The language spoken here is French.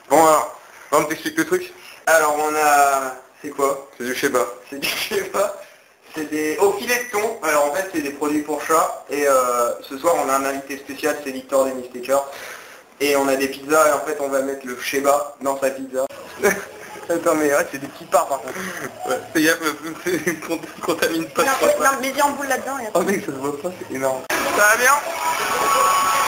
Bon alors, on t'explique le truc. Alors on a... C'est quoi? C'est du Sheba. C'est du Sheba. C'est des... Au filet de thon. Alors en fait c'est des produits pour chat. Et ce soir on a un invité spécial, c'est Victor des Mystakers. Et on a des pizzas et en fait on va mettre le Sheba dans sa pizza. Attends mais ouais c'est des petits parts par contre. Ouais, fais gaffe, contamine pas trop. Non, mais viens en boule là-dedans. Oh mec ça se voit pas, c'est énorme. Ça va bien?